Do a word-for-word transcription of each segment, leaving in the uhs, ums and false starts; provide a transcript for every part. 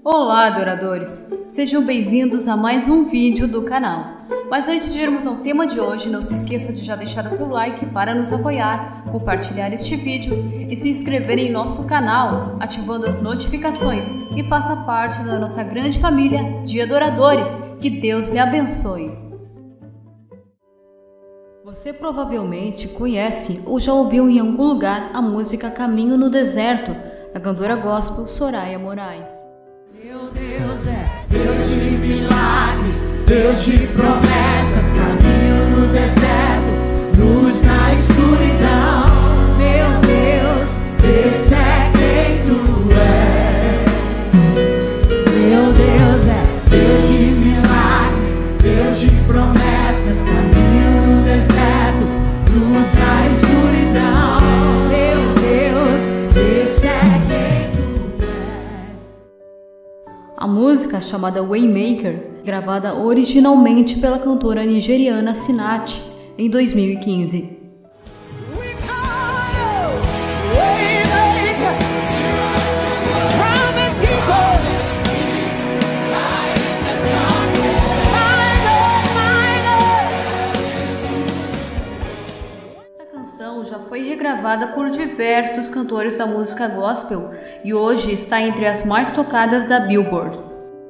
Olá, adoradores! Sejam bem-vindos a mais um vídeo do canal. Mas antes de irmos ao tema de hoje, não se esqueça de já deixar o seu like para nos apoiar, compartilhar este vídeo e se inscrever em nosso canal, ativando as notificações e faça parte da nossa grande família de adoradores. Que Deus lhe abençoe! Você provavelmente conhece ou já ouviu em algum lugar a música Caminho no Deserto, da cantora gospel Soraya Moraes. Meu Deus é Deus de milagres, Deus de promessas, caminho no deserto, luz na escuridão. Meu Deus, esse é quem tu és. Meu Deus é Deus de milagres, Deus de promessas, caminho no deserto, luz na escuridão. Meu Deus, esse é quem tu és. A música, chamada Waymaker, gravada originalmente pela cantora nigeriana Sinach em dois mil e quinze. Essa canção já foi regravada por diversos cantores da música gospel e hoje está entre as mais tocadas da Billboard.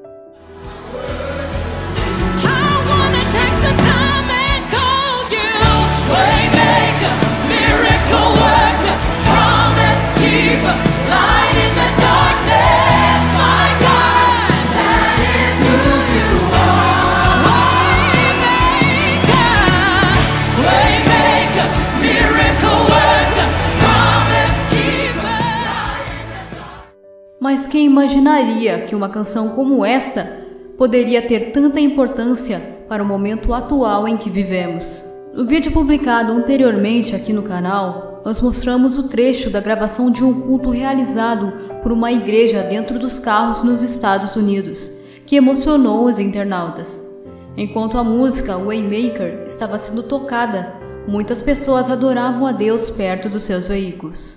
Mas quem imaginaria que uma canção como esta poderia ter tanta importância para o momento atual em que vivemos? No vídeo publicado anteriormente aqui no canal, nós mostramos o trecho da gravação de um culto realizado por uma igreja dentro dos carros nos Estados Unidos, que emocionou os internautas. Enquanto a música Waymaker estava sendo tocada, muitas pessoas adoravam a Deus perto dos seus veículos.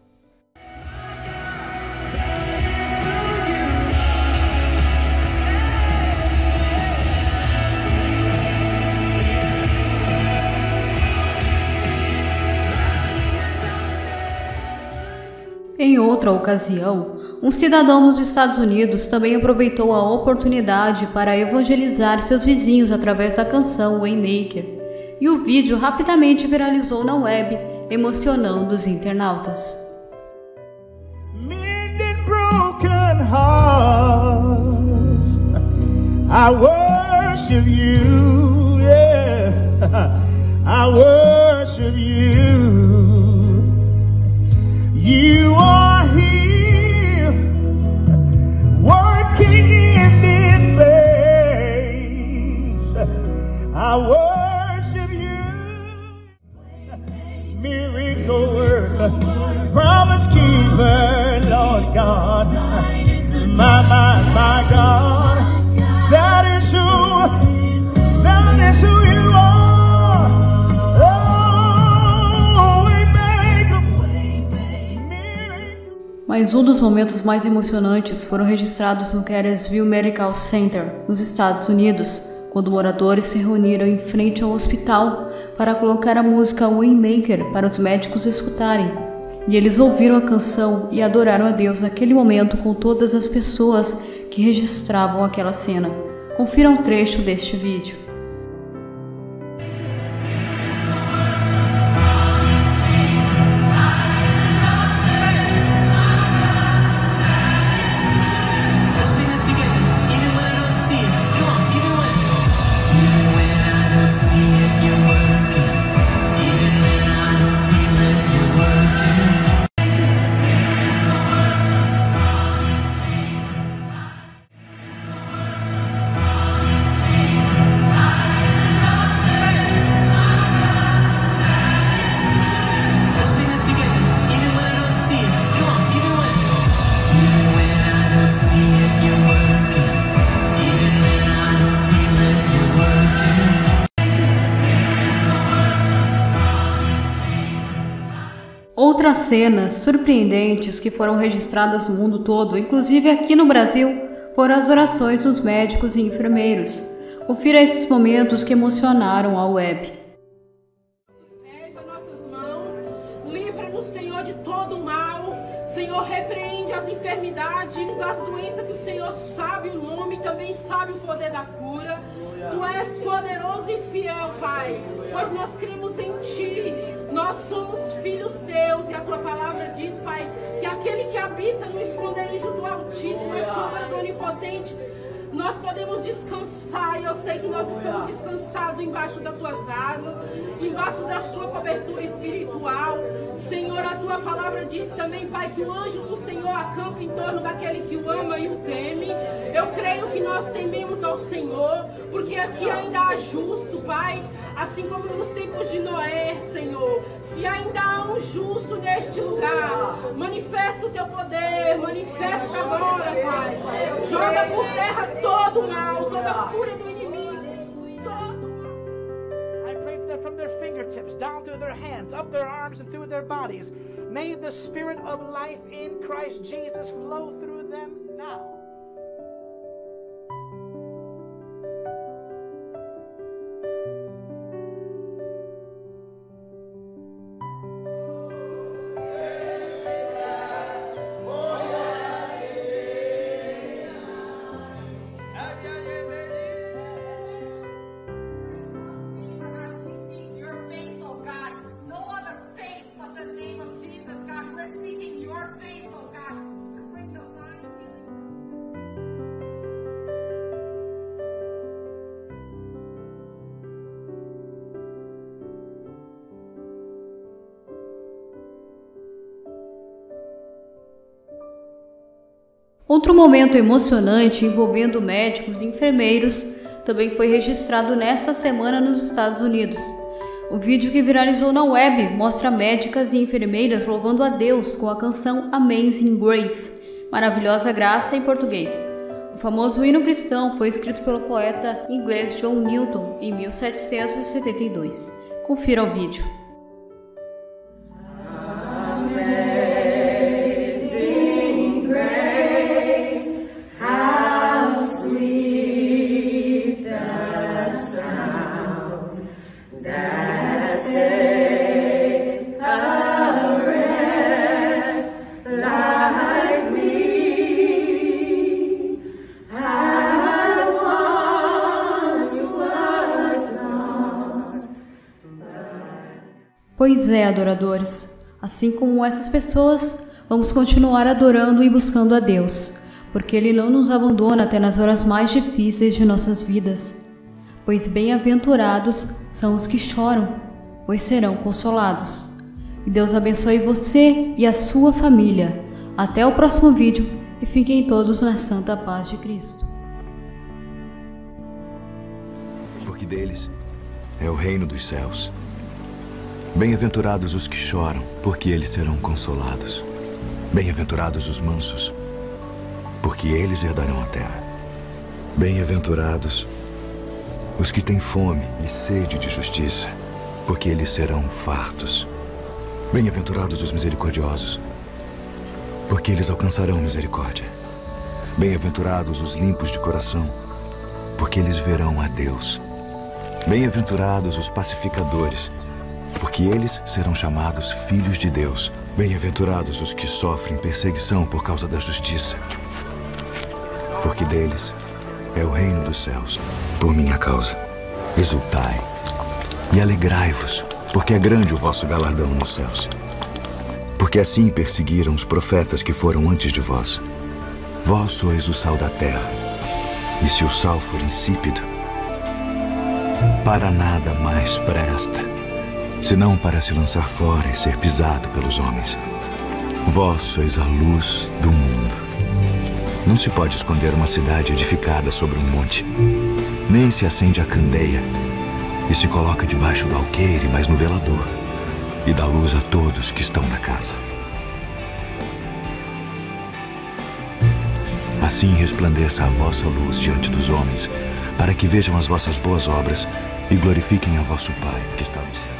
Em outra ocasião, um cidadão nos Estados Unidos também aproveitou a oportunidade para evangelizar seus vizinhos através da canção Waymaker, e o vídeo rapidamente viralizou na web, emocionando os internautas. Mending broken hearts, I worship you, yeah, I worship you. You are here, working in this place. I worship you, miracle worker, promise keeper, Lord God, my, my, my God, that is who, that is who you are. Mas um dos momentos mais emocionantes foram registrados no Cartersville Medical Center, nos Estados Unidos, quando moradores se reuniram em frente ao hospital para colocar a música Waymaker para os médicos escutarem. E eles ouviram a canção e adoraram a Deus naquele momento com todas as pessoas que registravam aquela cena. Confira um trecho deste vídeo. Outras cenas surpreendentes que foram registradas no mundo todo, inclusive aqui no Brasil, foram as orações dos médicos e enfermeiros. Confira esses momentos que emocionaram a web. Pés as nossas mãos, livra-nos, Senhor, de todo o mal. Senhor, repreende as enfermidades, as doenças que o Senhor sabe o nome, também sabe o poder da cura. Tu és poderoso e fiel, Pai, pois nós cremos em Ti. Nós somos filhos Teus e a Tua palavra diz, Pai, que aquele que habita no esconderijo do Altíssimo, a sombra do Onipotente, nós podemos descansar, e eu sei que nós estamos descansados embaixo das Tuas asas, embaixo da Sua cobertura espiritual. Senhor, a Tua palavra diz também, Pai, que o anjo do Senhor acampa em torno daquele que o ama e o teme. Eu creio que nós tememos ao Senhor, porque aqui ainda há justo, Pai, assim como nos tempos de Noé, Senhor. Se ainda há um justo neste lugar, manifesta o Teu poder, manifesta agora, Pai. Joga por terra todo o mal, toda a fúria do inimigo. I pray that from their fingertips, down through their hands, up their arms and through their bodies, may the Spirit of life in Christ Jesus flow through them now. Outro momento emocionante envolvendo médicos e enfermeiros também foi registrado nesta semana nos Estados Unidos. O vídeo que viralizou na web mostra médicas e enfermeiras louvando a Deus com a canção Amazing Grace, Maravilhosa Graça em português. O famoso hino cristão foi escrito pelo poeta inglês John Newton em mil setecentos e setenta e dois. Confira o vídeo. Pois é, adoradores, assim como essas pessoas, vamos continuar adorando e buscando a Deus, porque Ele não nos abandona até nas horas mais difíceis de nossas vidas. Pois bem-aventurados são os que choram, pois serão consolados. E Deus abençoe você e a sua família. Até o próximo vídeo e fiquem todos na santa paz de Cristo. Porque deles é o reino dos céus. Bem-aventurados os que choram, porque eles serão consolados. Bem-aventurados os mansos, porque eles herdarão a terra. Bem-aventurados os que têm fome e sede de justiça, porque eles serão fartos. Bem-aventurados os misericordiosos, porque eles alcançarão misericórdia. Bem-aventurados os limpos de coração, porque eles verão a Deus. Bem-aventurados os pacificadores, porque eles serão chamados filhos de Deus. Bem-aventurados os que sofrem perseguição por causa da justiça, porque deles é o reino dos céus. Por minha causa, exultai e alegrai-vos, porque é grande o vosso galardão nos céus. Porque assim perseguiram os profetas que foram antes de vós. Vós sois o sal da terra, e se o sal for insípido, para nada mais presta, senão para se lançar fora e ser pisado pelos homens. Vós sois a luz do mundo. Não se pode esconder uma cidade edificada sobre um monte, nem se acende a candeia e se coloca debaixo do alqueire, mas no velador, e dá luz a todos que estão na casa. Assim resplandeça a vossa luz diante dos homens, para que vejam as vossas boas obras e glorifiquem a vosso Pai que está no céu.